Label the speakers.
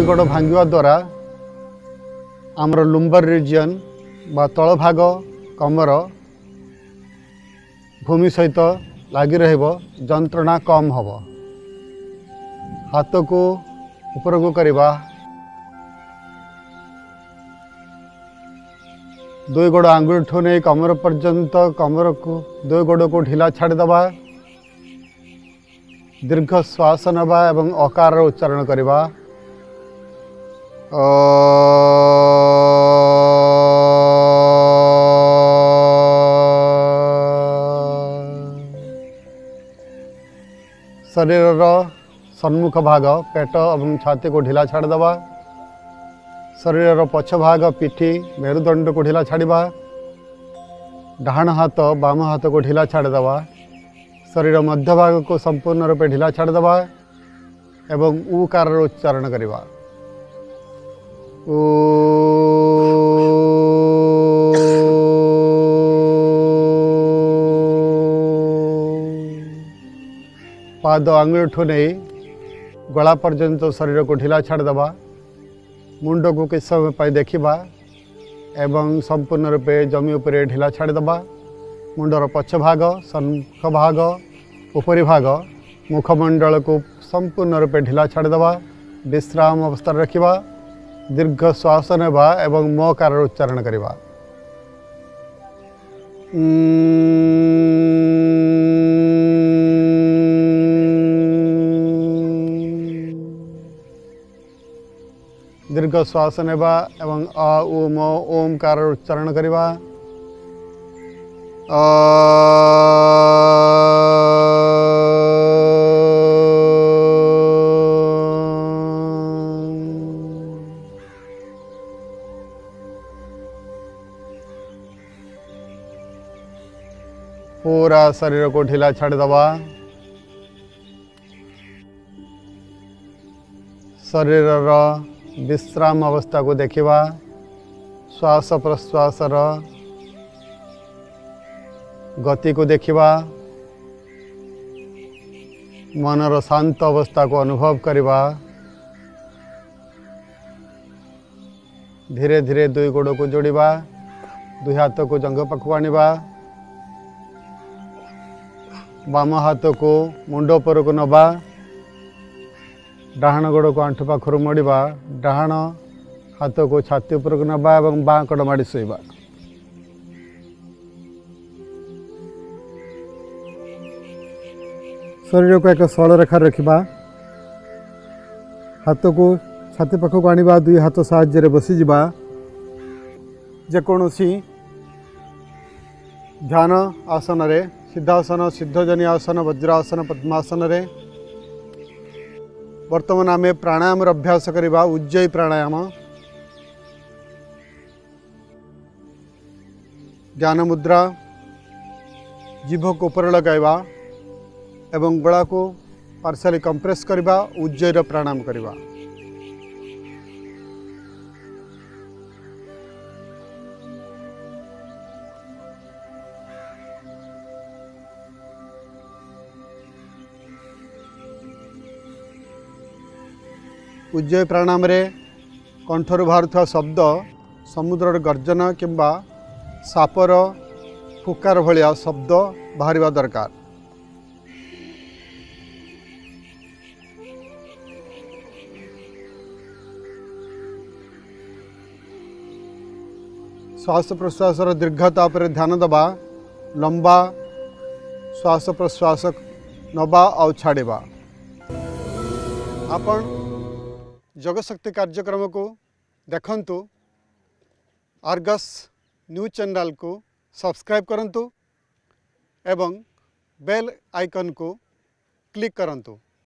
Speaker 1: दुई गोड़ भांगा द्वारा आमर लुम्बर रिजन बा तल भाग कमर भूमि सहित लगी रंत्रणा कम हम। हाथ को ऊपर को करवा दुई गोड़ आंगुल ठू नहीं कमर पर्यंत कमर को दुई गोड़ को ढिला छाड़देवा। दीर्घ श्वास नवा एवं अकार उच्चारण करवा। शरीर सम्मुख भाग पेट और छाती को ढिला छाड़देवा। शरीर पछ भाग पिठी मेरुदंड को ढिला छाड़वा। डाहाण हाथ बाम हाथ को ढिला छाड़देवा। शरीर मध्य भाग को संपूर्ण रूपे ढिला छाड़देवा एवं ऊकार उच्चारण करवा। पाद आंगुल ठू नहीं गला पर्यंत शरीर को ढिला छाड़देवा। मुंड को किस समय पर देखा एवं संपूर्ण रूपे जमी उपरे ढिला छाड़देवा। मुंडर पछ भाग सम्मुख भाग उपरी भाग मुखमंडल को संपूर्ण रूपे ढिला छाड़देवा। विश्राम अवस्था रखा। दीर्घ श्वास नेबा एवं म कार उच्चारण करवा। दीर्घ श्वास नेबा एवं अ उ म ओमकार उच्चारण करवा। पूरा शरीर को ढीला छाड़देवा। शरीर विश्राम अवस्था को देखा। श्वास प्रश्वास गति को देखा। मनर शांत अवस्था को अनुभव करवा। धीरे धीरे दुई गोड़ को जोड़वा। दुई हाथ को जंघ पाखु आनिबा। बाम हाथ को मुंड पर को नबा। डाहाण गोड़ को आंठु पाखर मोड़वा। डाहाण हाथ को छाती उपर को नबा और बाँ कड़ माड़ी शोवा। शरीर को एक सरल रेखा रखा। हाथ को छाती पाख को आनिबा। दुई हाथ साहाय्य बसी जावा। जेकोसी ध्यान आसन रे सिद्धासन सिद्धजनी आसन वज्रासन पद्मासन रे वर्तमान आम प्राणायाम अभ्यास करवा। उज्जयी प्राणायाम ध्यान मुद्रा जीभ को ऊपर लगाइबा एवं गला को पार्शियली कंप्रेस करवा। उज्जयी प्राणायाम करवा। उज्जयी प्राणायाम रे कंठर बाहर शब्द समुद्र गर्जन किंबा सापर फुकार भलिया शब्द बाहर दरकार। श्वास प्रश्वास दीर्घता पर ध्यान दबा। लंबा श्वास प्रश्वास नबा और छाड़वा। आपण जगशक्ति कार्यक्रम को देखंतु। आर्गस न्यूज चैनल को सब्सक्राइब करंतु एवं बेल आइकन को क्लिक करंतु।